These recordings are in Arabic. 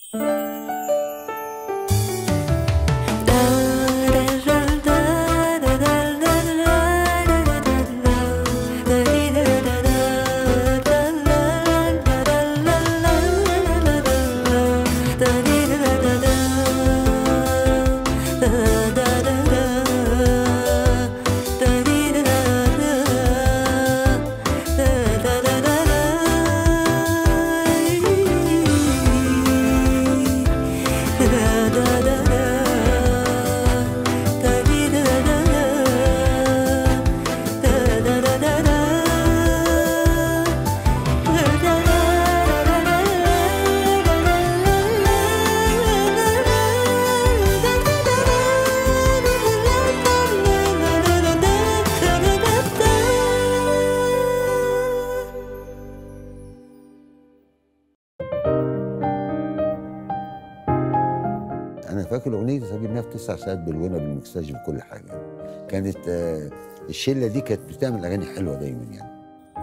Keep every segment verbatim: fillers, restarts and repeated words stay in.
أنا فاكر الأغنية دي سجلناها في تسع ساعات بالونة بالمكساج بكل حاجة. كانت آه الشلة دي كانت بتعمل أغاني حلوة دايما يعني.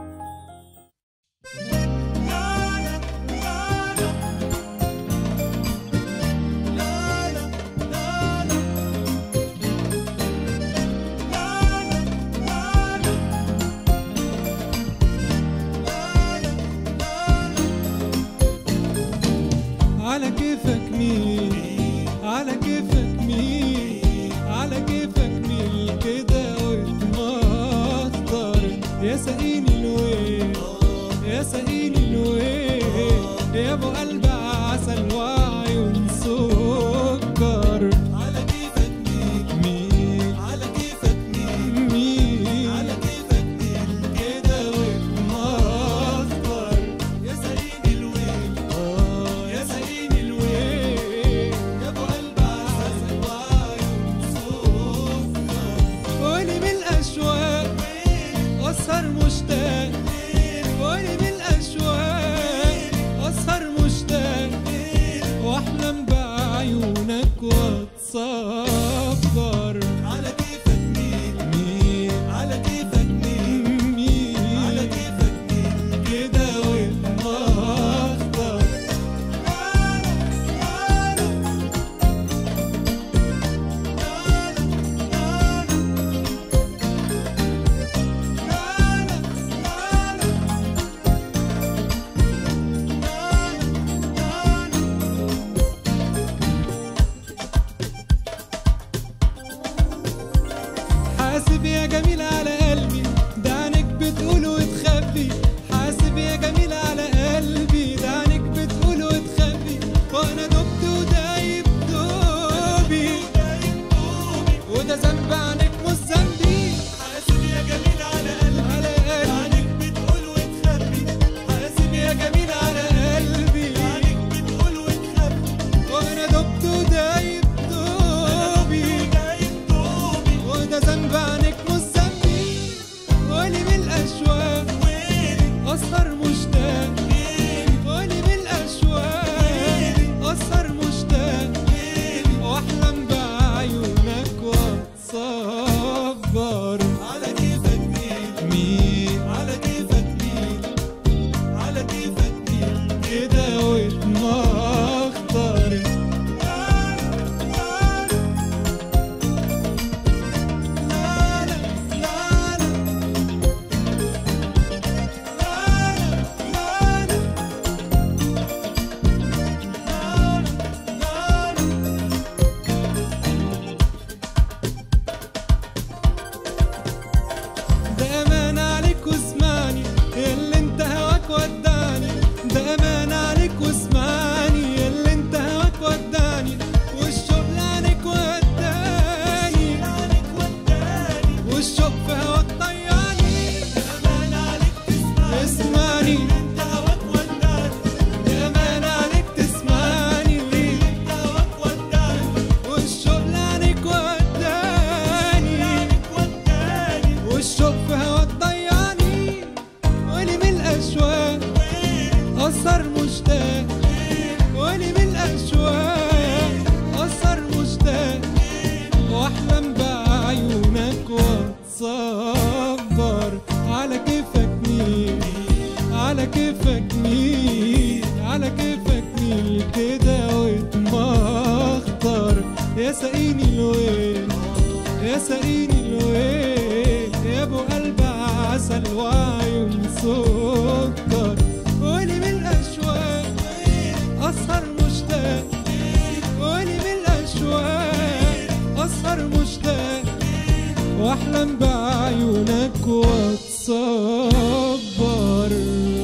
على كيفك مين، على كيفك مين، على كيفك مين كده واتمطر. يا سقيني الويل، يا سقيني الويل، يا ابو قلب عسل وعيون سكر. على كيفك مين، مين، على كيفك مين، مين، على كيفك مين كده واتمطر. يا سقيني الويل، اه يا سقيني الويل، يا ابو قلب عسل وعيون سكر. قولي من الاشواق اسهر مشتاق، قولي من الاشواق اسهر مشتاق، واحلم بعيونك واتصبر. على كيفك مين، مين، على كيفك مين، مين، على كيفك مين كده واتمخضر. حاسب يا جميل على قلبي، ده عينك بتقول وتخبي. حاسب يا جميل على قلبي، ده عينك بتقول وتخبي. وانا دبت ودايب دوبي، وده ذنب عنك مش ذنبي. حاسب يا جميل على قلبي، على قلبي، ده عينك بتقول وتخبي. حاسب يا جميل على قلبي، ده عينك بتقول وتخبي. وانا دبت ودايب دوبي، وده ذنب عنك مش ذنبي. قولي من الاشواق اسهر مشتاق، قولي من الاشواق اسهر مشتاق، واحلم بعيونك واتصبر. على كيفك مين، مين، على كيفك مين، على كيفك مين كده واتمخضر. ده امان عليك واسمعني، اللي انت هواك وداني. ده امان عليك واسمعني، جميل كده واتمخطر، يا ساقيني الويل يا ساقيني الويل يا ابو قلب عسل وعيون سكر، قولي من الاشواق اسهر مشتاق، قولي من الاشواق اسهر مشتاق، واحلم بعيونك واتصبر.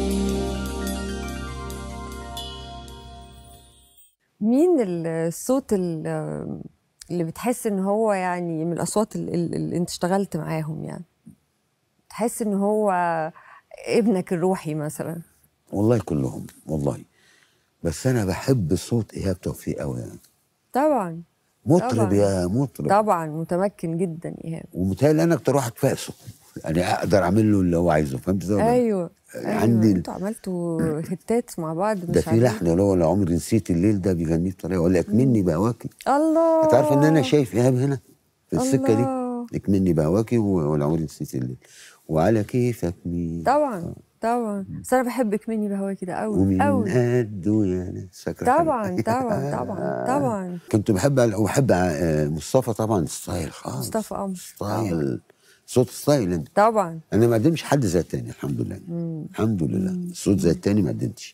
مين الصوت اللي بتحس ان هو يعني من الاصوات اللي انت اشتغلت معاهم، يعني تحس ان هو ابنك الروحي مثلا؟ والله كلهم والله، بس انا بحب صوت ايهاب توفيق قوي يعني. طبعا مطرب طبعاً. يا مطرب طبعا متمكن جدا ايهاب، ومتهيألي انا اكتر واحد فاقسه، يعني اقدر اعمل له اللي هو عايزه، فهمت ازاي؟ ايوه عندي ايوه انتوا عملتوا هتات مع بعض ده مش في عادي. لحن اللي هو لو عمري نسيت الليل ده بيغنيه بطريقه، ولا اكمني بهواكي. الله، انت عارف ان انا شايف ايهاب هنا في السكه دي، الله. اكمني بهواكي ولا عمري نسيت الليل وعلى كيفك مين. طبعا طبعا، بس انا بحبك مني بهواكي ده قوي ومن قوي. قده يا ناس، فاكره طبعا طبعا طبعا طبعا. كنت بحب وبحب مصطفى طبعا، ستايل خالص. مصطفى قمر ستايل، صوت ستايل انت. طبعا. انا ما قدمش حد زي التاني الحمد لله. مم. الحمد لله. مم. الصوت زي التاني ما قدمتش،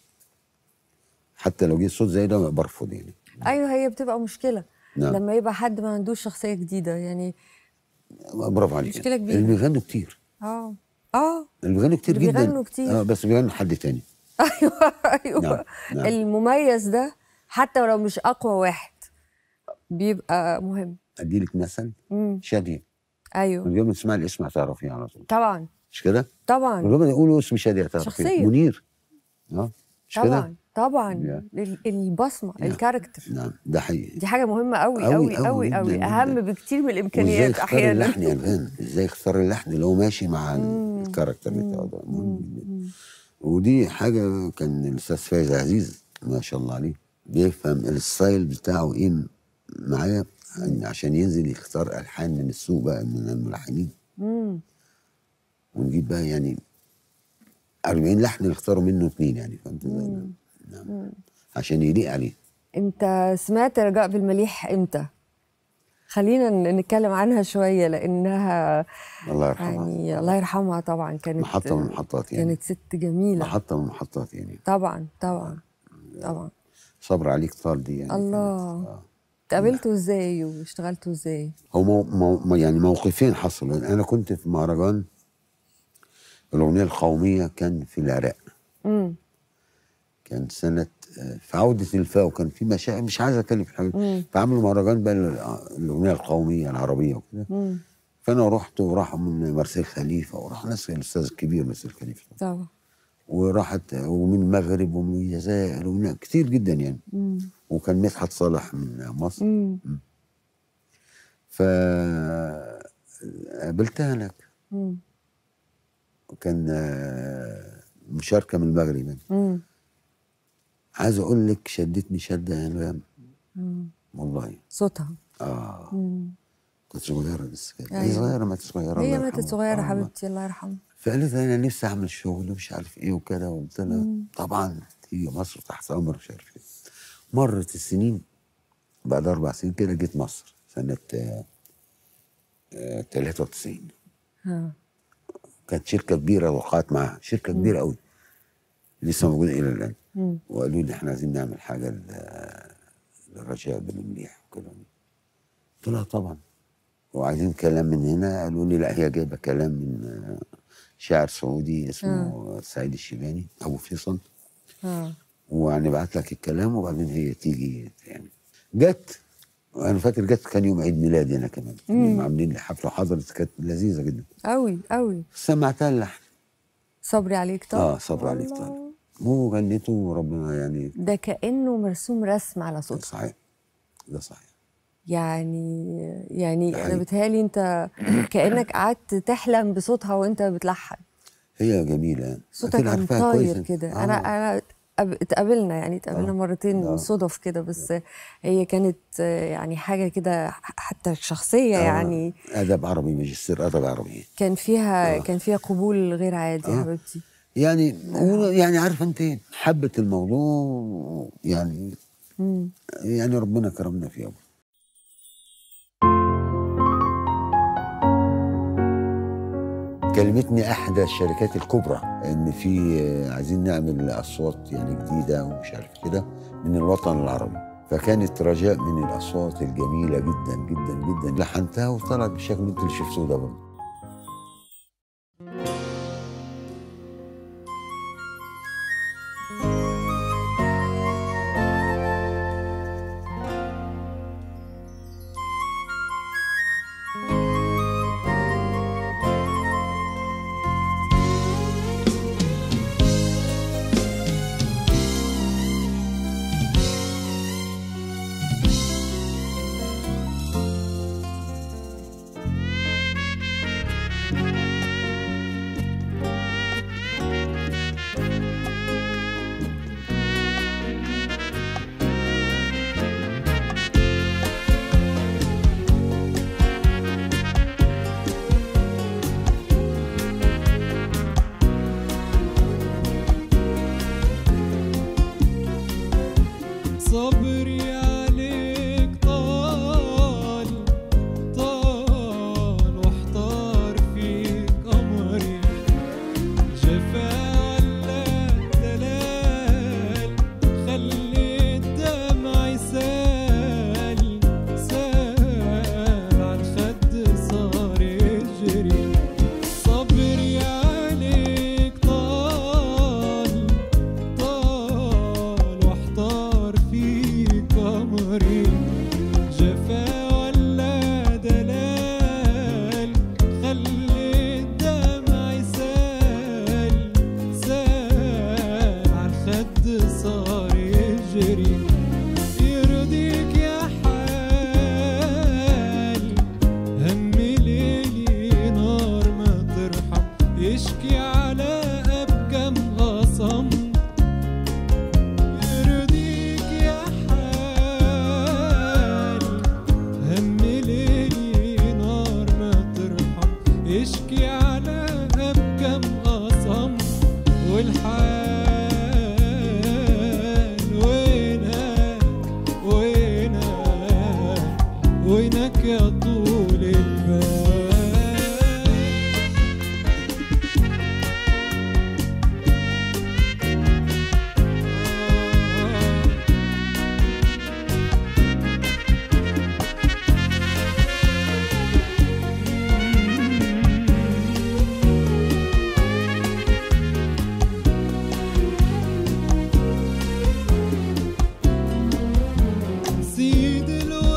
حتى لو جه صوت زي ده برفض يعني. ايوه هي بتبقى مشكله. نعم. لما يبقى حد ما عندوش شخصيه جديده يعني. برافو عليك. مشكله كبيره. اللي بيغنوا كتير. اه اه اللي بيغنوا كتير اللي جدا. بيغنوا كتير. اه بس بيغنوا حد تاني. ايوه ايوه. نعم. نعم. المميز ده حتى لو مش اقوى واحد بيبقى مهم. ادي لك مثل. شاديه. ايوه. من يوم ما تسمعي الاسم هتعرفيه على طول. طبعا. مش كده؟ طبعا. من يوم ما يقولوا اسم شاديه هتعرفيه. شخصيه. منير. اه مش كده؟ طبعا طبعا. البصمه، الكاركتر. نعم ده حقيقي. دي حاجه مهمه قوي قوي قوي قوي، اهم بكتير من الامكانيات احيانا. ازاي يختار اللحن يا الفان، ازاي يختار اللحن اللي هو ماشي مع الكاركتر بتاعه ده. ودي حاجه كان الاستاذ فايز عزيز ما شاء الله عليه بيفهم الستايل بتاعه ايه معايا، عشان ينزل يختار الحان من السوق بقى من الملحنين. امم ونجيب بقى يعني أربعين لحن نختاروا منه اثنين، يعني فهمت ازاي؟ نعم. عشان يليق عليه. انت سمعت رجاء بالمليح امتى؟ خلينا نتكلم عنها شويه لانها الله يرحمها. يعني الله يرحمها طبعا، كانت محطه من المحطات يعني. كانت ست جميله. محطه من المحطات يعني. طبعا طبعا طبعا. صبر عليك طال دي يعني. الله. اتقابلتوا ازاي واشتغلتوا ازاي؟ هو مو مو يعني موقفين حصلوا. انا كنت في مهرجان الاغنيه القوميه كان في العراق. امم كان سنه في عوده الفاو، كان في مشاكل مش عايز اتكلم في حاجه، فعملوا مهرجان بقى الاغنيه القوميه العربيه وكده. فانا رحت وراح من مرسيل خليفه وراح ناس الاستاذ الكبير مرسيل خليفه طبعا، وراحت ومن المغرب ومن الجزائر ومن كتير جدا يعني. مم. وكان مدحت صالح من مصر. مم. مم. فقابلتها هناك. وكان مشاركه من المغرب يعني. عايز اقول لك شدتني شده يا نغام والله. صوتها اه مم. كنت صغيره لسه كده. أيوة. هي صغيره ماتت صغيره. هي ماتت صغيره حبيبتي الله يرحمها. فقالت انا نفسي اعمل شغل ومش عارف ايه وكده، وقلت لها طبعا تيجي مصر تحت امر مش عارف ايه. مرت السنين، بعد اربع سنين كده جيت مصر سنه ثلاثة وتسعين. ها كانت شركه كبيره وقعت معاها، شركه مم. كبيره قوي لسه موجوده الى الان. مم. وقالوا لي احنا عايزين نعمل حاجه للرجاء بالمليح وكده. قلت لها طبعا. وعايزين كلام من هنا، قالوا لي لا هي جايبه كلام من شاعر سعودي اسمه سعيد الشيباني ابو فيصل. اه وهنبعت لك الكلام وبعدين هي تيجي يعني. جت، انا فاكر جت كان يوم عيد ميلادي انا كمان. كانوا عاملين لي حفله وحضرت، كانت لذيذه جدا قوي قوي. سمعتها اللحن صبري عليك طبعا. اه صبري عليك طبعا. وغنيته وربنا يعني. ده كانه مرسوم رسم على صوتك. صحيح، ده صحيح. يعني يعني انا بتهيألي انت كانك قعدت تحلم بصوتها وانت بتلحن. هي جميله، صوتك كان طاير كده. آه. انا انا اتقابلنا يعني اتقابلنا آه. مرتين آه. صدف كده، بس آه. هي كانت يعني حاجه كده حتى شخصيه. آه. يعني ادب عربي، ماجستير ادب عربي. كان فيها آه. كان فيها قبول غير عادي. آه. يا حبيبتي يعني يعني عارفه انت حبت الموضوع يعني. مم. يعني ربنا كرمنا فيه. كلمتني احدى الشركات الكبرى ان في عايزين نعمل اصوات يعني جديده ومش عارف كده من الوطن العربي، فكانت رجاء من الاصوات الجميله جدا جدا جدا، لحنتها وطلعت بالشكل اللي انتوا شفتوه ده برضه. صبري عليك طال طال واحتار فيك قمري، جفا ولا دلال خلي الدمع سال سال عالخد صار يجري. صبري عليك طال طال واحتار فيك قمري، جفا ولا دلال خلي الدمع سال سال عالخد صار يجري. يرضيك يا حال هم ليلي نار ما ترحم، يشكي على أبكم قصم. يرضيك يا حال هم ليلي نار ما ترحم، يشكي على أبكم قصم. والحال وينك وينك وينك يا طول البال. سيد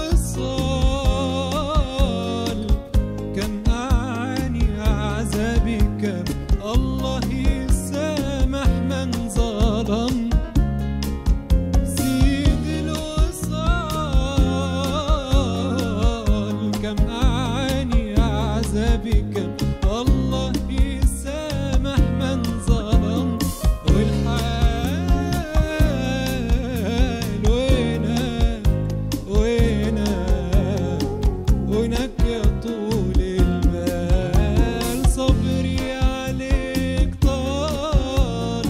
الوصال كم أعاني عذابي، كم الله يسامح من ظلم. سيد الوصال كم أعاني عذابي، كم الله يسامح من ظلم. والحال وينك وينك وينك يا طول البال. صبري عليك طال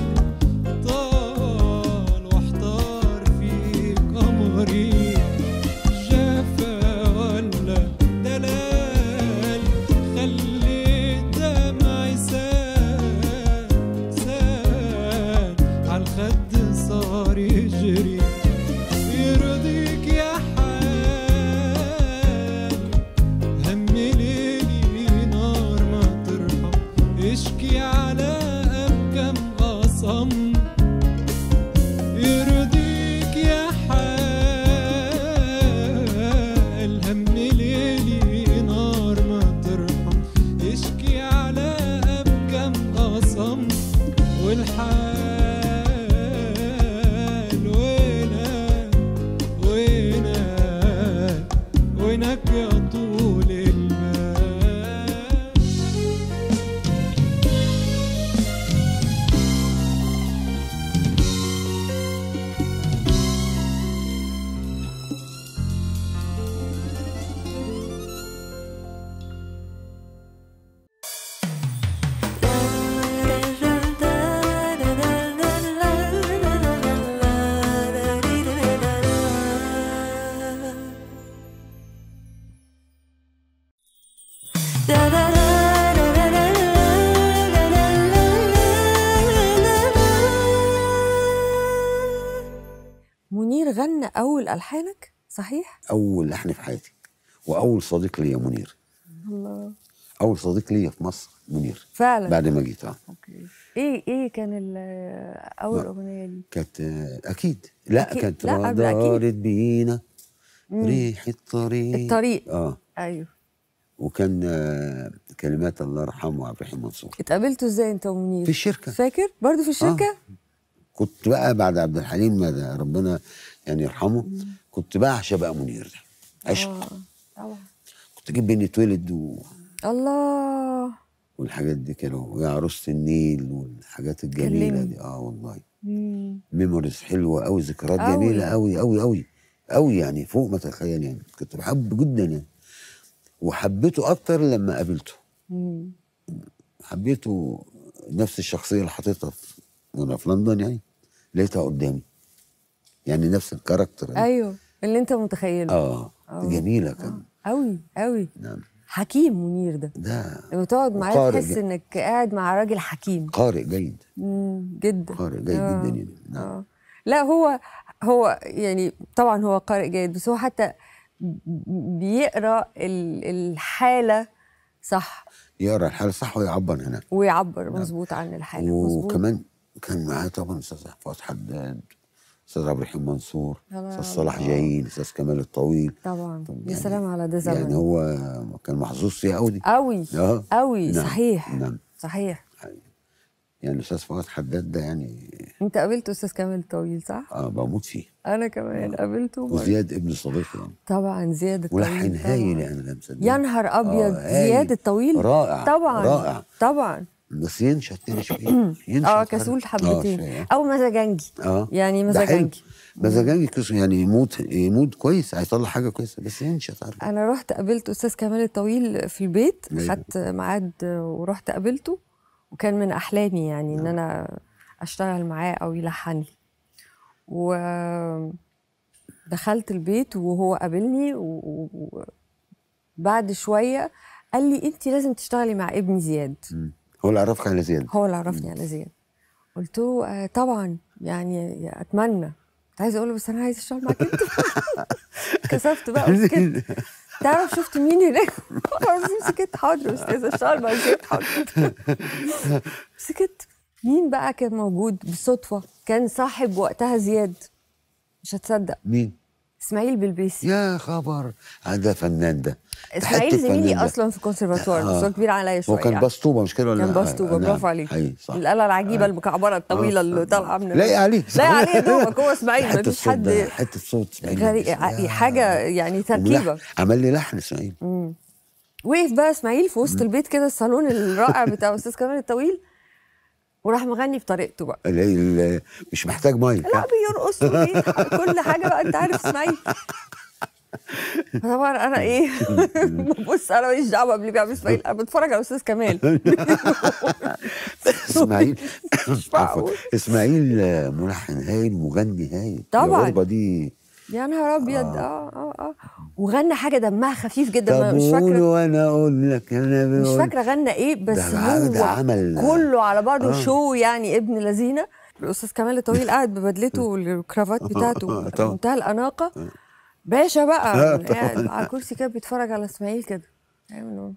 طال واحتار فيك قمري، جفا ولا دلال خلي الدمع سال سال عالخد صار يجري. يرضيك يا حال هم ليلي نار ما ترحم، يشكي على أبكم قصم. يرضيك يا حال هم ليلي نار ما ترحم، يشكي على أبكم قصم. والحال وينك وينك منير غنى اول الحانك صحيح؟ اول لحن في حياتي، واول صديق ليا منير. الله. اول صديق ليا في مصر منير فعلا. بعد ما جيت. اه اوكي. ايه ايه كان ال- اول اغنيه لي؟ كانت آه، اكيد لا أكيد. كانت لا، قبل أكيد. دارت بينا ريح الطريق. الطريق. اه ايوه. وكان آه، كلمات الله يرحمه عبد الرحيم منصور. اتقابلتوا ازاي انت ومنير؟ في الشركه. فاكر؟ برضه في الشركه؟ آه. كنت بقى بعد عبد الحليم ما ربنا يعني يرحمه، كنت بعشق بقى منير ده عشق. اه طبعا. كنت اجيب بني اتولد و... الله. والحاجات دي كده، ويا عروسة النيل والحاجات الجميله كلمني. دي. اه والله مم. ميموريز حلوه قوي، ذكريات أوي. جميله قوي قوي قوي قوي يعني فوق ما تتخيل. يعني كنت بحبه جدا يعني، وحبيته اكتر لما قابلته. مم. حبيته نفس الشخصيه اللي حطيتها في وانا في لندن، يعني لقيتها قدامي، يعني نفس الكاركتر. ايوه اللي انت متخيله. اه أوه. جميله كان. قوي قوي. نعم. حكيم منير ده، ده لما تقعد معاه قارئ تحس جد. انك قاعد مع راجل حكيم. قارئ جيد. مم. جدا. قارئ جيد آه. جدا يعني. نعم. آه. لا هو هو يعني طبعا هو قارئ جيد، بس هو حتى بيقرا ال- الحاله صح، يقرا الحاله صح ويعبر هنا. ويعبر مظبوط عن الحاله. مظبوط. وكمان كان معاه طبعا استاذ فؤاد حداد، استاذ عبد الرحيم منصور، استاذ صلاح جاهين، استاذ كمال الطويل. طبعا. طب يا يعني- سلام على ده زمن. يعني هو كان محظوظ فيها قوي دي. قوي اه قوي. نعم. صحيح. نعم. صحيح. يعني استاذ فؤاد حداد ده يعني انت قابلت استاذ كمال الطويل صح؟ اه بموت فيه. انا كمان قابلته مرة. وزياد ابن صديقي يعني. طبعا زياد الطويل. ولحن طبعاً. هايل يعني لا مصدق. يا نهار ابيض. آه هايل. زياد الطويل رائع. طبعا. رائع. طبعا. بس ينشط كده شويه. ينشط اه كده. كسول آه حبتين. شوية. او مزاجنجي. اه يعني ده حلو. مزاجنجي. مزاجنجي كويس يعني، يموت يموت كويس، هيطلع حاجه كويسه، بس ينشط عارف. انا رحت قابلت استاذ كمال الطويل في البيت، أيوة. خدت ميعاد ورحت قابلته، وكان من احلامي يعني ان انا اشتغل معاه او يلحن لي. ودخلت البيت وهو قابلني، وبعد شويه قال لي انت لازم تشتغلي مع ابني زياد. مم. هو اللي عرفك على زياد؟ هو اللي عرفني على زياد. قلت له آه طبعا يعني اتمنى. كنت عايزه اقول له بس انا عايزه اشتغل معاك انت. كسفت بقى وسكت. تعرف شفت مين هناك؟ سكت. حاضر استاذ اشتغل مع زياد. حاضر. سكت. مين بقى كان موجود بالصدفه؟ كان صاحب وقتها زياد، مش هتصدق، مين؟ اسماعيل بلبيسي. يا خبر، ده فنان ده. اسماعيل زميلي اصلا في الكونسرفاتوار، بس هو كبير عليا شويه. هو كان يعني. بسطوبه مش كده ولا؟ كان بسطوبه. نعم. برافو عليك. حقيقي صح. الاله العجيبه آه. المكعبره الطويله آه. اللي طالعه من لاقي عليك. لاقي عليه دوبك. هو اسماعيل حته مفيش الصوت حد. ده، حته الصوت اسماعيل غريب. حاجه يعني تركيبه. وملحن. عمل لي لحن اسماعيل. امم وقف بقى اسماعيل في وسط البيت كده، الصالون الرائع بتاع استاذ كمال الطويل، وراح مغني بطريقته بقى. ال- ال- مش محتاج مايك. لا بيرقص وبيضحك كل حاجه بقى، انت عارف اسماعيل. طبعا انا ايه ببص، انا ماليش دعوه باللي بيعمل اسماعيل، انا بتفرج على استاذ كمال. اسماعيل مش معقول. اسماعيل ملحن هايل، مغني هايل. طبعا. الغربه دي يا نهار ابيض. اه اه اه وغنى حاجه دمها خفيف جدا. ما- مش طب قول فاكره وانا اقول لك انا مش بقول. فاكره غنى ايه، بس ده هو ده عمل كله على بعضه آه. شو يعني ابن لذينه. الاستاذ كمال الطويل قاعد ببدلته والكرافات بتاعته طبعا. منتهى الاناقه، باشا بقى آه، قاعد طبعا. على الكرسي كده بيتفرج على اسماعيل كده. أيوة.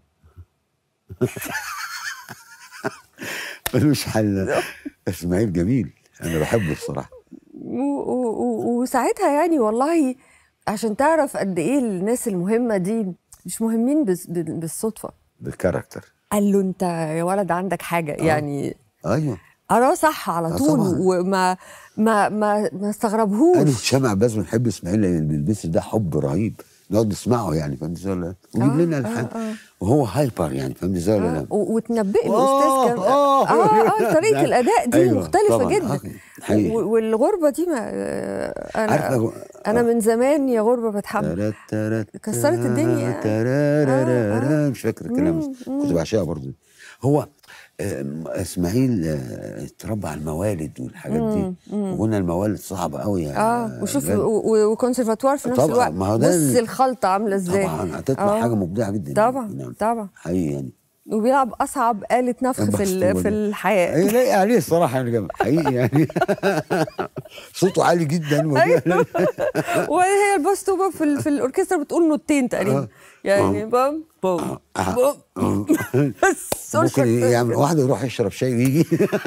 ملوش حل. اسماعيل جميل، انا بحبه الصراحه. و- و- و- وساعتها يعني والله عشان تعرف قد ايه الناس المهمه دي مش مهمين بس- بالصدفه. بالكاركتر. قال له انت يا ولد عندك حاجه. آه. يعني ايوه قراه صح على آه طول. طبعاً. وما ما ما ما استغربهوش. انا وهشام عباس بنحب اسماعيل لان بيلبس ده حب رهيب، نقعد نسمعه يعني، فهمت ازاي ولا لا؟ ويجيب آه، لنا الحان. آه، آه. وهو هايبر يعني، فهمت ازاي ولا لا؟ و- وتنبئ له آه، استاذ كم آه. اه اه طريقه الاداء دي أيوة، مختلفه طبعاً. جدا. آه، حقيقي. و- والغربه دي ما آه، انا عارفة- انا من زمان يا غربه بتحب. ترات ترات كسرت الدنيا يعني. ترارارارا. آه، آه. مش فاكر الكلام بس كنت بعشقها برضه. هو آم، اسماعيل آه، اتربى على الموالد والحاجات دي، وقلنا الموالد صعبه قوي يعني. اه وشوف و- و- وكونسرفاتوار في نفس طبعاً، الوقت. ما هو ده بص ال- الخلطه عامله ازاي. طبعا هتطلع آه. حاجه مبدعه جدا. طبعا نعم. طبعا. حقيقي يعني. وبيلعب اصعب آلة نفخ في ال- في الحياه. اي لايق عليه الصراحه يعني جماعة. حقيقي يعني صوته عالي جدا ودي- وهي الباستوبه في ال- في الاوركسترا بتقول نوتين تقريبا، يعني بام بام بام بس ممكن يعمل واحده يروح يشرب شاي ويجي.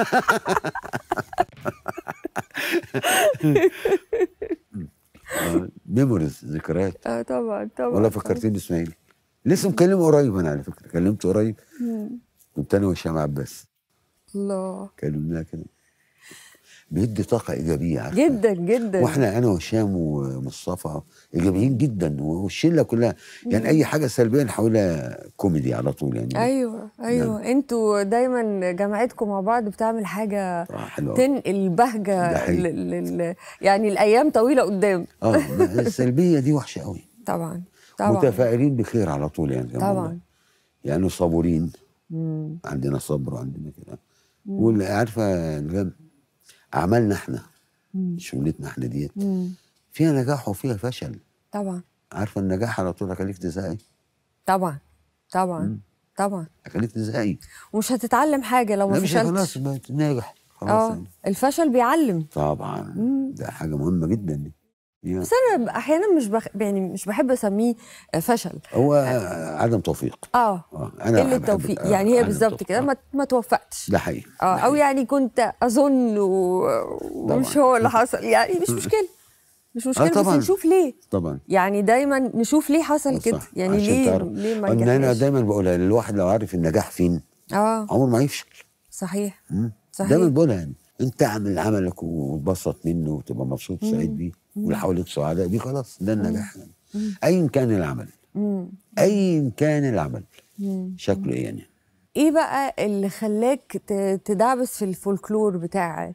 ميموريز، ذكريات. اه طبعا طبعا. والله فكرتني اسماعيل، لسه مكلمه قريب انا على فكره، كلمته قريب. كنت انا وهشام عباس الله، كلمناه كده، بيدي طاقه ايجابيه عارفة؟ جدا جدا. واحنا انا وهشام ومصطفى ايجابيين جدا، والشله كلها يعني اي حاجه سلبيه نحولها كوميدي على طول يعني. ايوه ايوه نعم. انتوا دايما جماعتكم مع بعض بتعمل حاجه آه حلوة. تنقل ده بهجه حقيقي. ل- ل- يعني الايام طويله قدام. اه السلبيه دي وحشه قوي. طبعا طبعا متفائلين بخير على طول يعني زي ما طبعا. بقول. يعني صبورين، مم. عندنا صبر وعندنا كده. واللي عارفه الجد، اعمالنا احنا شغلتنا احنا ديت مم. فيها نجاح وفيها فشل. طبعا عارفه النجاح على طول هيخليك تزهقي، طبعا طبعا طبعا. هيخليك تزهقي. ومش هتتعلم حاجه لو ما لا مش فشلتش. خلاص بقت ناجح خلاص اه يعني. الفشل بيعلم. طبعا ده حاجه مهمه جدا دي. يعني بس انا احيانا مش بخ... يعني مش بحب اسميه فشل. هو عدم توفيق. اه اه انا قله بحب- توفيق، آه، يعني هي عدم بالظبط توفيق. كده، آه. ما ما توفقتش. ده حقيقي. اه ده او حقيقي. يعني كنت اظن و... ومش طبعاً. هو اللي حصل، يعني مش مشكله مش مشكله، بس طبعاً. نشوف ليه. طبعا يعني دايما نشوف ليه حصل كده، صح. يعني عشان ليه تعرف. ليه ما ان انا نجحناش. دايما بقولها، الواحد لو عارف النجاح فين اه عمره ما يفشل. صحيح مم. صحيح. دايما بقولها يعني، انت اعمل عملك وتبسط منه وتبقى مبسوط وسعيد بيه واللي حواليك سعداء بيه، خلاص ده النجاح يعني. ايا كان العمل، مم. ايا كان العمل مم. شكله ايه يعني. ايه بقى اللي خلاك ت- تدعبس في الفولكلور بتاع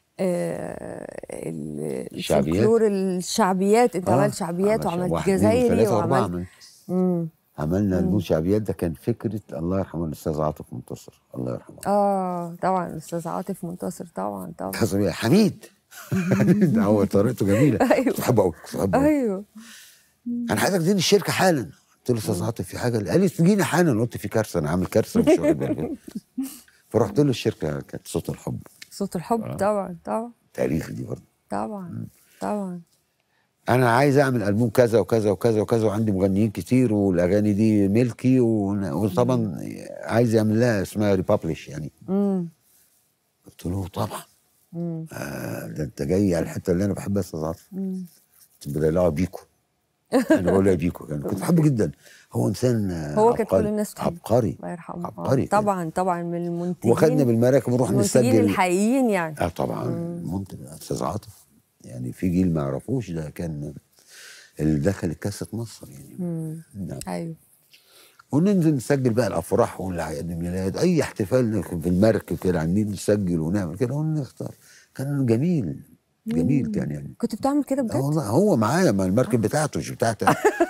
آه ال- الشعبيات؟ الفولكلور الشعبيات؟ انت آه، عملت شعبيات عمل وعملت واحد، اتنين جزائري وثلاثة وأربعة وعملت عملت. مم. عملنا البوم شعبيات، ده كان فكرة الله يرحمه الأستاذ عاطف منتصر، الله يرحمه. اه طبعا الاستاذ عاطف منتصر، طبعا طبعا. حسب إيه؟ حميد. حميد هو طريقته جميلة. أيوه. كنت بحبه قوي، كنت بحبه قوي. ايوه أنا عايزك تديني الشركة حالا. قلت له أستاذ عاطف في حاجة؟ قال لي تجيني حالا. قلت في كارثة، أنا عامل كارثة مش واخد بالي. فرحت له الشركة، كانت صوت الحب. صوت الحب. آه. طبعا طبعا تاريخ دي برضه. طبعا طبعا. انا عايز اعمل البوم كذا وكذا وكذا وكذا، وعندي مغنيين كتير والاغاني دي ملكي، ون- وطبعا عايز يعمل لها اسمها ريبابليش يعني. امم قلت له طبعا. امم آه ده انت جاي على الحته اللي انا بحبها يا استاذ عاطف. كنت بدلعه بيكو. انا بقول له بيكو، يعني كنت بحبه جدا. هو انسان آه، هو كانت كل عبقري. الناس بتحبه. عبقري الله يرحمه. عبقري آه. طبعا طبعا من المنتجين. وخدنا بالمراكب ونروح المنتجين نسجل. الحقيقيين يعني. اه طبعا منتج استاذ عاطف، يعني في جيل ما يعرفوش، ده كان اللي دخل كاسة مصر يعني. امم نعم. ايوه. وننزل نسجل بقى الافراح والاعياد الميلاد، اي احتفال في المركب كده على النيل نسجل ونعمل كده ونختار. كان جميل جميل كان يعني. كنت بتعمل كده آه بجد؟ والله هو معايا، ما المركب بتاعته مش بتاعتي.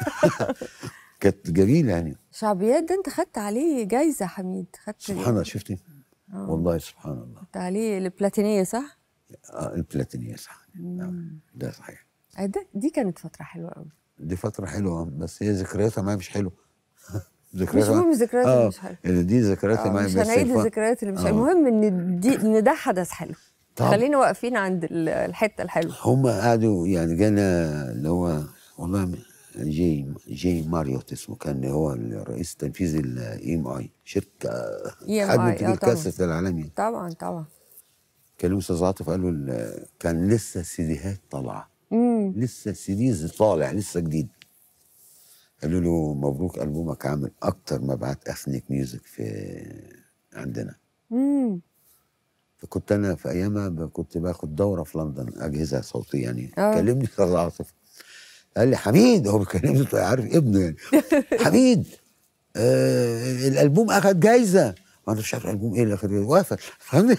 كانت جميله يعني. شعبيات ده انت خدت عليه جايزه حميد، خدت سبحان الله، شفتي؟ والله سبحان الله. خدت عليه البلاتينيه صح؟ اه البلاتينيه صح. نعم ده صحيح. آه، ده دي كانت فتره حلوه قوي. دي فتره حلوه، بس هي ذكرياتها معايا مش حلوه. مش مهم ذكريات اللي اه مش حلوه. دي ذكرياتها آه معايا مش بس هنعيد الف- الذكريات اللي مش آه. حلوه، المهم ان دي ان ده حدث حلو. طبعا. خلينا واقفين عند ال- الحته الحلوه. هم قعدوا يعني، جانا اللي هو والله جي جي ماريوت اسمه، كان هو الرئيس التنفيذي الاي ام اي، شركه إي إم حد آي، منتج آه، طبعاً. الكاسة العالمي. طبعا طبعا. كلموا استاذ عاطف قالوا ال- كان لسه السيديهات طالعه، امم لسه السيديز طالع لسه جديد. قالوا له مبروك البومك عامل اكتر مبيعات اثنيك ميوزك في عندنا. امم فكنت انا في ايامها ب- كنت باخد دوره في لندن اجهزه صوتيه يعني. آه. كلمني استاذ عاطف قال لي حميد، هو بيكلمني أنت عارف ابنه يعني. حميد آه الالبوم اخد جايزه. وانا مش عارف الالبوم ايه اللي اخد جايزه، وافق فهمت.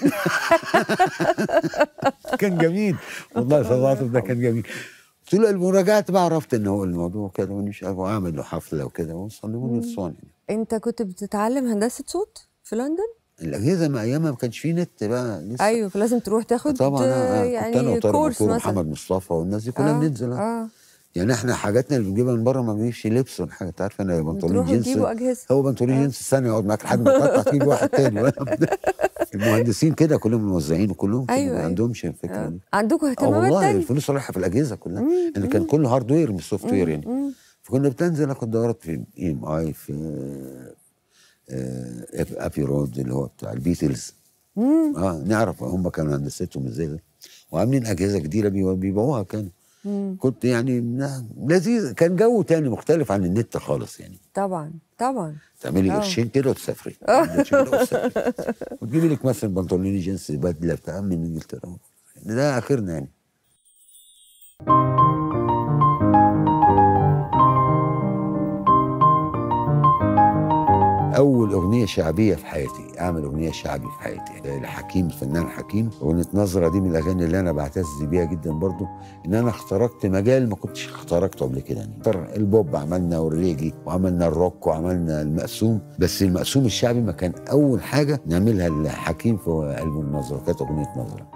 كان جميل والله. استاذ عاطف ده كان جميل. قلت له المراجعات بقى، عرفت ان هو الموضوع كده ومش عارف، واعمل له حفله وكده وصلوا لي الصون يعني. انت كنت بتتعلم هندسه صوت في لندن؟ الاجهزه ما ايامها ما كانش فيه نت بقى لسه. ايوه فلازم تروح تاخد طبعا آه، آه، يعني كنت انا وطارق كورس مكور مثلا. ومحمد مصطفى والناس دي كلنا آه، بننزل. اه يعني احنا حاجاتنا اللي بنجيبها من بره ما بنجيبش لبس ولا حاجه. انت عارف انا بنطلون جينز تجيبوا اجهزه هو بنطلون جينز السنه يقعد معاك لحد ما تقطع تجيب واحد تاني. المهندسين كده كلهم موزعين وكلهم أيوة ما أيوة. عندهمش الفكره آه. دي. عندكم اه اهتمامات والله تانية. الفلوس رايحه في الاجهزه كلها يعني. كان كله هاردوير مش سوفت وير يعني. مم. فكنا بتنزل اخد دورات في اي ام اي في آه ابي رود اللي هو بتاع البيتلز. اه نعرف هم كانوا هندستهم ازاي ده وعاملين اجهزه جديده بيبيعوها. كانوا كنت يعني لذيذ. كان جو تاني مختلف عن النت خالص يعني. طبعا طبعا. تعملي أوه. قرشين كده وتسافري وتجيبي لك مثلا بنطلوني جينز بدله بتاع من انجلترا. ده اخرنا يعني. أول أغنية شعبية في حياتي، أعمل أغنية شعبي في حياتي لحكيم، الفنان حكيم. أغنية نظرة دي من الأغاني اللي أنا بعتز بيها جدا برضو. إن أنا اخترقت مجال ما كنتش اخترقته قبل كده يعني. البوب عملنا والريجي وعملنا الروك وعملنا المقسوم، بس المقسوم الشعبي ما كان أول حاجة نعملها لحكيم في ألبوم نظرة. كانت أغنية نظرة.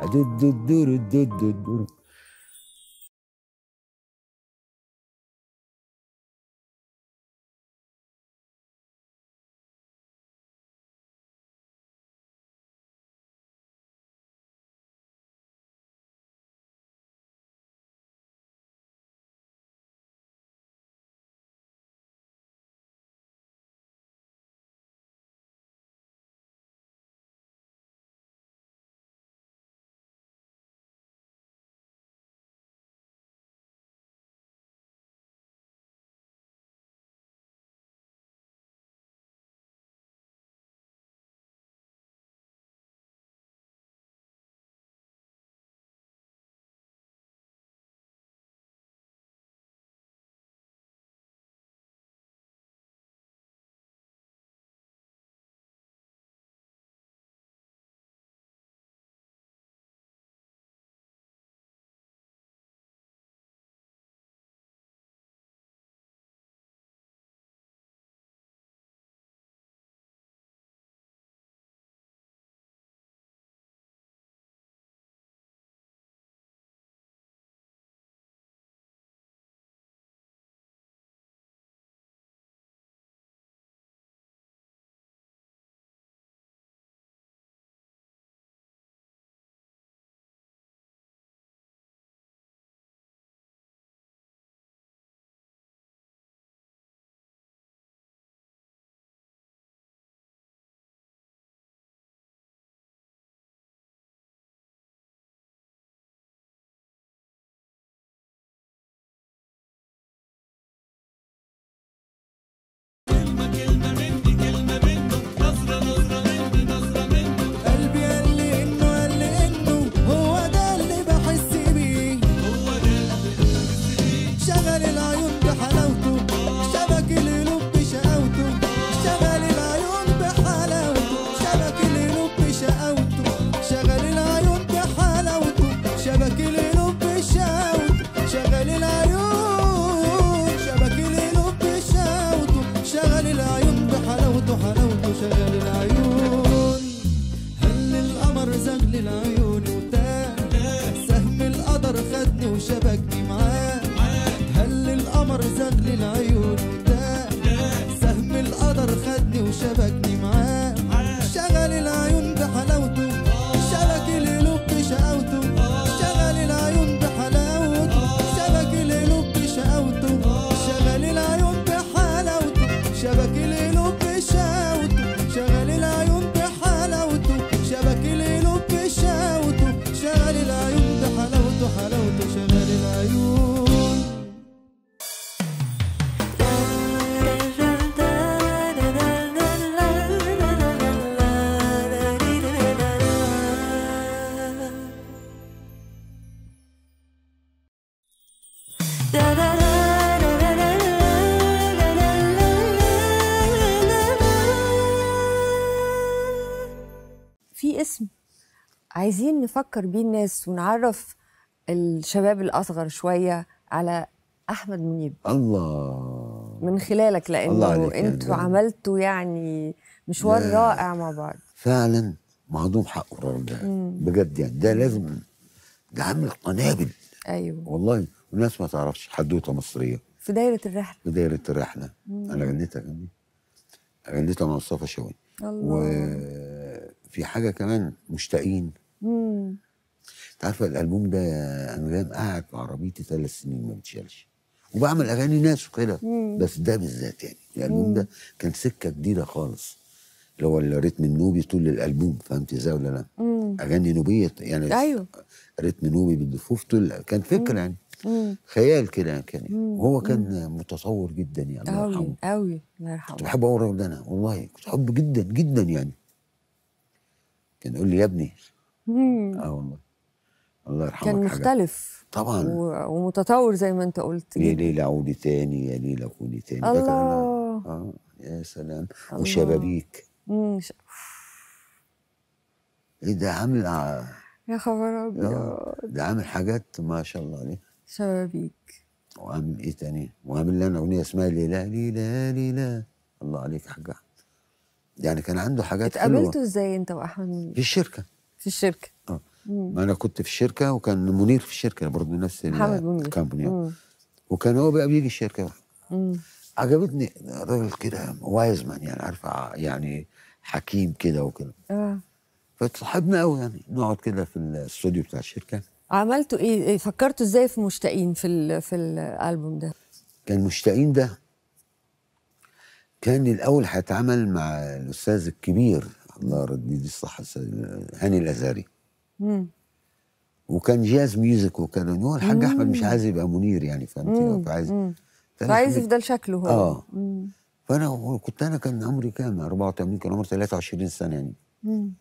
في اسم عايزين نفكر بيه الناس ونعرف الشباب الأصغر شوية على أحمد منيب. الله. من خلالك، لأنه أنتوا عملتوا يعني مشوار رائع مع بعض. فعلا مهضوم حقه الراجل ده بجد يعني. ده لازم، ده عامل قنابل. أيوه والله. والناس ما تعرفش حدوته مصريه في دايره الرحله. في دايره الرحله. انا غنيتها كمان، غنيتها مع مصطفى شوقي. الله. وفي حاجه كمان مشتاقين. امم انت عارفه الالبوم ده يا انغام قاعد في عربيتي ثلاث سنين ما بتشالش، وبعمل اغاني ناس وكده، بس ده بالذات يعني الالبوم ده كان سكه جديده خالص، اللي هو الريتم النوبي طول الالبوم. فهمت ازاي ولا لا؟ مم. اغاني نوبيه يعني. ايوه. ريتم نوبي بالدفوف طول، كان فكره يعني مم. خيال كده كان يعني. مم. وهو كان متطور جدا يعني، الله قوي يرحمه. قوي الله يرحمه. كنت بحب اقرا ده انا والله، كنت بحبه جدا جدا يعني. كان يقول لي يا ابني. مم. اه والله الله يرحمك. كان مختلف طبعا و... ومتطور زي ما انت قلت. يا ليلى عودي تاني، يا ليلى كوني تاني. الله. ده كان أنا. اه يا سلام. الله. وشبابيك. مم. ش... ايه ده عامل ع... يا خبر ابيض. ده عامل حاجات ما شاء الله عليه. شبابيك. وعامل ايه تاني؟ وعامل لنا اغنيه اسمها ليلى ليلى ليلى. الله عليك يا حاج احمد. يعني كان عنده حاجات حلوه. اتقابلتوا ازاي انت واحمد منير؟ في الشركه. في الشركه. اه ما انا كنت في الشركه، وكان منير في الشركه برضه نفس محمد منير الكامباني. وكان هو بقى بيجي الشركه. امم عجبتني راجل كده وايز مان يعني، عارفه يعني حكيم كده وكده. اه فاتصاحبنا قوي يعني، نقعد كده في الاستوديو بتاع الشركه. عملتوا ايه؟ فكرتوا ازاي في مشتاقين في ال في الالبوم ده؟ كان مشتاقين ده كان الاول هيتعمل مع الاستاذ الكبير الله يرضي دي الصحه، هاني الازهري. امم وكان جاز ميوزك وكان هو الحاج احمد مش عايز يبقى منير يعني، فهمتي؟ فعايز فعايز يفضل شكله هو. اه مم. فانا كنت انا كان عمري كام؟ أربعة وثمانين، كان عمري ثلاثة وعشرين سنه يعني. امم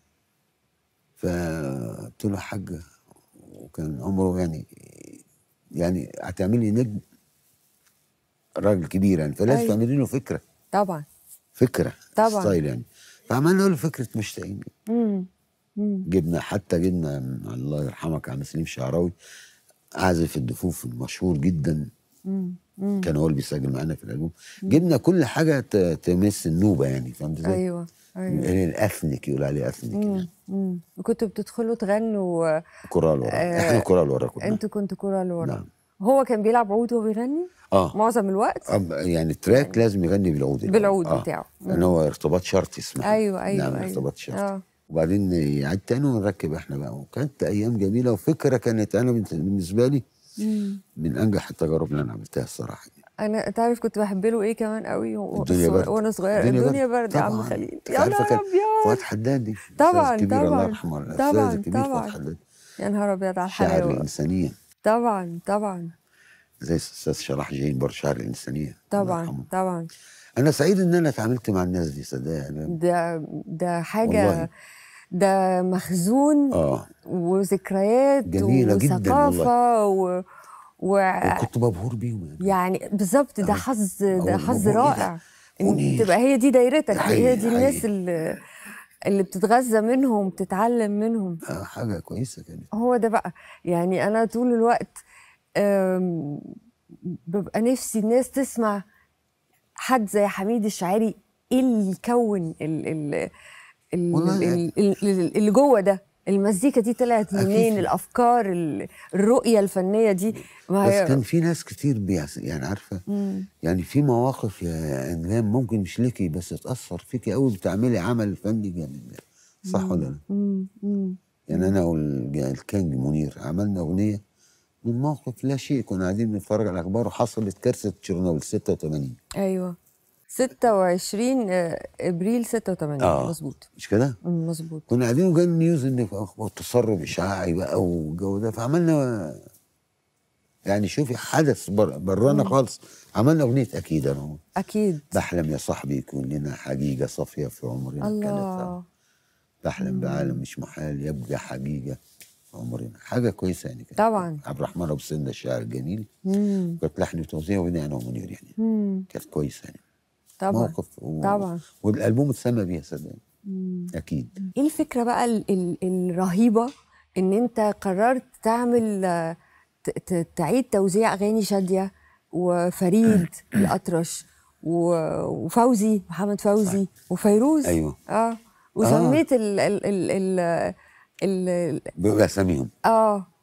فقلت له يا حاج، وكان عمره يعني يعني هتعملي نجم راجل كبير يعني، فلازم أيوة. تعملي له فكره. طبعا فكره طبعا ستايل يعني. فعملنا له فكره مشتاقين. امم جبنا حتى جبنا الله يرحمك عم سليم شعراوي، عازف الدفوف المشهور جدا. مم. مم. كان هو اللي بيسجل معانا في الالبوم. جبنا كل حاجه تمس النوبه يعني، فهمت ازاي؟ ايوه ايوه. الاثنيك يقول عليه اثنيك يعني. امم وكنتوا بتدخلوا تغنوا كورال ورا. آه احنا كورال ورا كنا. انتوا كنتوا كورال ورا. نعم. هو كان بيلعب عود وهو بيغني؟ اه معظم الوقت؟ آه يعني التراك يعني لازم يغني بالعود. بالعود آه. بتاعه. لان هو ارتباط شرطي اسمه. ايوه ايوه نعم أيوة. ارتباط شرطي. اه وبعدين يعيد تاني ونركب احنا بقى، وكانت ايام جميله، وفكره كانت انا بالنسبه لي مم. من انجح التجارب اللي انا عملتها الصراحه. انا تعرف كنت بحب له ايه كمان قوي وانا صغير؟ الدنيا برد يا عم خليل. يا نهار ابيض. فؤاد حدادي طبعا كبير طبعا الله يرحمه، الاستاذ طبعا الكبير طبعا. فؤاد حدادي. يا نهار ابيض على الحلاوه. شاعر الانسانيه. طبعا طبعا. زي الاستاذ شرح جايين برضه شاعر الانسانيه. طبعا طبعا. انا سعيد ان انا اتعاملت مع الناس دي صدقني. ده ده حاجه والله. ده مخزون اه وذكريات جميله وثقافه جدا و... و... وكنت مبهور بيهم يعني, يعني بالظبط. ده حظ ده حظ رائع ان تبقى هي دي دايرتك، هي دي الناس اللي اللي بتتغذى منهم، بتتعلم منهم. آه حاجه كويسه كانت. هو ده بقى يعني. انا طول الوقت ببقى نفسي الناس تسمع حد زي حميد الشاعري. ايه اللي يكون ال ال ال اللي جوه ده؟ المزيكا دي طلعت منين؟ الافكار، الرؤيه الفنيه دي. ما بس كان في ناس كتير بيعس يعني عارفه. مم. يعني في مواقف يا انغام ممكن مش ليكي بس تاثر فيكي قوي، بتعملي عمل فني جامد. صح ولا لا؟ يعني انا والكينج منير عملنا اغنيه من موقف لا شيء. كنا قاعدين بنتفرج على الاخبار وحصلت كارثه تشيرنوبل ستة وثمانين. ايوه ستة وعشرين ابريل ستة وثمانين. آه. مظبوط مش كده؟ مظبوط. كنا قاعدين وجانا نيوز ان تسرب اشعاعي بقى والجو ده، فعملنا يعني شوفي حدث بر... برانا خالص. عملنا اغنيه اكيد انا اكيد بحلم يا صاحبي يكون لنا حقيقه صافيه في عمرنا. الله. بحلم مم. بعالم مش محال يبقى حقيقه في عمرنا. حاجه كويسه يعني. طبعا. عبد الرحمن ابو سنده الشاعر الجميل. كانت لحن وتوزيع واغنيه انا ومنير يعني. مم. كانت كويسه يعني. طبعا موقف و... طبعا. والالبوم اتسمى بيها صدقني. اكيد. ايه الفكره بقى ال ال الرهيبه ان انت قررت تعمل تعيد توزيع اغاني شاديه وفريد الأطرش وفوزي محمد فوزي صح. وفيروز. ايوه اه وسميت آه. ال ال ال ال ال باساميهم. اه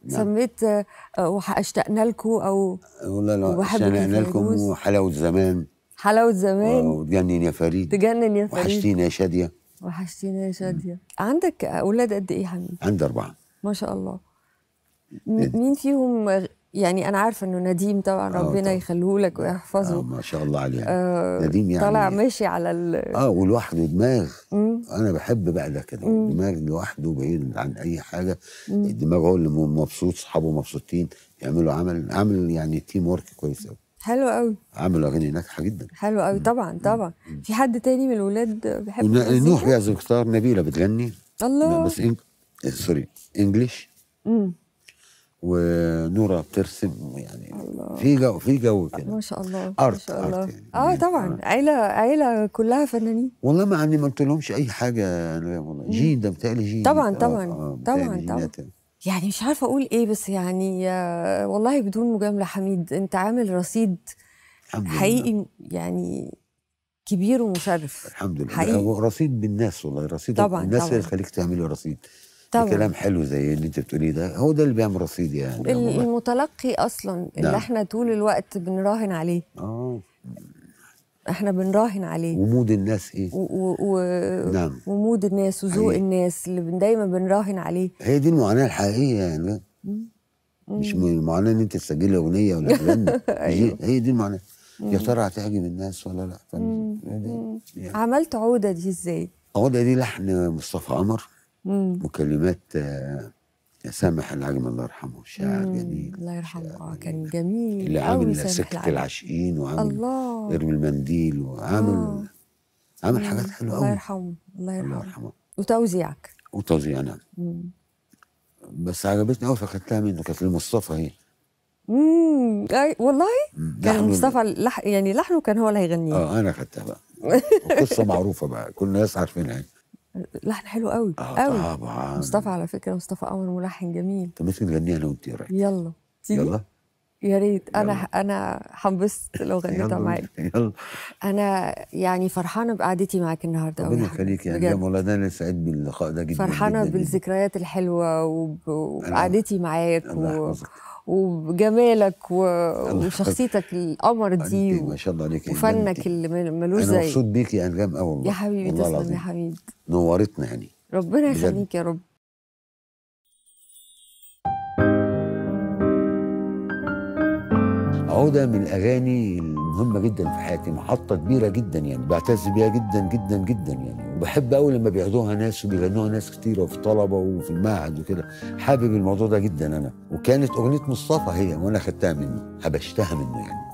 نعم. سميت آه، وح- اشتقنا لكم او ولا لا وبحبك عشان يا احنا لكم فيروز. وحلاوه زمان حلاوه زمان، وتجنن يا فريد تجنن يا فريد، وحشتينا يا شاديه. وحشتينا يا شاديه. عندك اولاد قد ايه يا حميد؟ عندي اربعه. ما شاء الله. م- مين فيهم غ- يعني انا عارفه انه نديم طبعا آه ربنا طبعا. يخليه لك ويحفظه. آه ما شاء الله عليه. آه نديم يعني طالع ماشي على ال اه ولوحده دماغ. مم. انا بحب بقى ده كده، دماغ لوحده بعيد عن اي حاجه. الدماغ هو اللي مبسوط، اصحابه مبسوطين، يعملوا عمل عمل يعني تيم ورك كويس قوي. حلو قوي، عملوا اغاني ناجحه جدا. حلو قوي. طبعا طبعا. في حد تاني من الولاد بيحب ون- نوح المزيكا؟ بيعزف جيتار، نبيله بتغني الله. بس إنج... سوري انجلش، امم ونورا بترسم يعني. الله. في جو في جو كده. ما شاء الله ما ارت شاء الله. ارت يعني. اه طبعا، عيله عيله كلها فنانين. والله ما عندي، ما قلت لهمش اي حاجه انا والله. جين ده بتهيألي جين. طبعا آه، طبعا آه، طبعا بتهيألي طبعا. جينات. يعني مش عارفه اقول ايه، بس يعني آه، والله بدون مجامله حميد انت عامل رصيد الحمد لله. حقيقي يعني كبير ومشرف. الحمد لله. حقيقي. هو رصيد بالناس والله، رصيد طبعاً، الناس طبعاً. اللي تخليك تعملي رصيد. طبعاً. كلام حلو زي اللي انت بتقوليه ده، هو ده اللي بيعمل رصيد يعني. ال- والله. المتلقي اصلا اللي نعم. احنا طول الوقت بنراهن عليه، اه احنا بنراهن عليه ومود الناس ايه. و و و نعم. ومود الناس وذوق حقيقي. الناس اللي بن- دايما بنراهن عليه. هي دي المعاناه الحقيقيه يعني. مش من المعاناه ان انت تسجلي اغنيه ولا تغني. أيوه. هي دي المعاناه. يا ترى هتعجب الناس ولا لا. مم. فن- يعني. عملت عودة دي ازاي؟ عودة دي لحن مصطفى قمر مم. وكلمات آه، سامح العجم الله يرحمه، شاعر مم. جميل. الله يرحمه. شاعر اه جميل. كان جميل اللي قوي عامل سامح سكة العجم. العاشقين، وعامل الله. ارمي المنديل، وعامل آه. عامل مم. حاجات حلوه الله قوي. يرحمه. الله الله يرحمه. يرحمه. وتوزيعك. وتوزيع نعم. مم. بس عجبتني قوي فخدتها منه، كانت لمصطفى هي. امم أي والله. مم. كان لحنه- مصطفى لح... يعني لحنه كان هو اللي هيغنيه. اه انا خدتها بقى. قصه معروفه بقى، كل الناس عارفينها يعني. لحن حلو قوي اه قوي. طبعا. مصطفى على فكره، مصطفى قمر ملحن جميل. طب ممكن نغنيها انا وانت، ايه رايك؟ يلا تيجي. يلا يا ريت. انا يلا. انا هنبسط لو غنيتها يلا معاك. يلا. انا يعني فرحانه بقعدتي معاك النهارده قوي. ربنا يخليك يا انجام، والله ده انا سعيد باللقاء ده جدا. فرحانه جدا جدا. بالذكريات الحلوه وب- وبقعدتي معاك الله و... يحفظك. وبجمالك و... الله وشخصيتك القمر دي انت و... ما شاء الله عليك. وفنك اللي مل- ملوش انا زي. مبسوط بيكي يا انجام قوي والله. يا حبيبي والله تسلم العظيم. يا حميد. نورتنا يعني. ربنا بجد. يخليك يا رب. عودة من الأغاني المهمة جدا في حياتي، محطة كبيرة جدا يعني، بعتز بيها جدا جدا جدا يعني، وبحب قوي لما بياخدوها ناس وبيغنوها ناس كتيرة، وفي طلبة وفي المعهد وكده. حابب الموضوع ده جدا أنا، وكانت أغنية مصطفى هي وأنا خدتها منه، حبشتها منه يعني.